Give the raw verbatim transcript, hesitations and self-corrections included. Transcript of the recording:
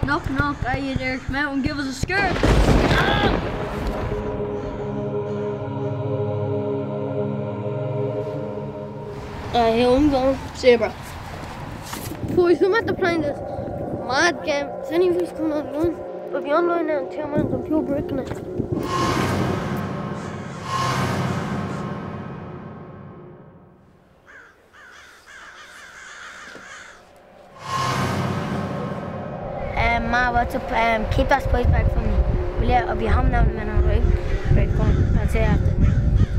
Knock, knock, are you there? Come out and give us a skirt. Ah! Uh, here I'm going. See you, bro. Boys, I'm at the playing this mad game. Is any of these coming online? I'll be online now in two minutes. I'm pure breaking it. Um, Ma, what's up? Um, keep that spice bag for me. Will you? I'll be home now in a minute, right? Right, go on. I'll see you after.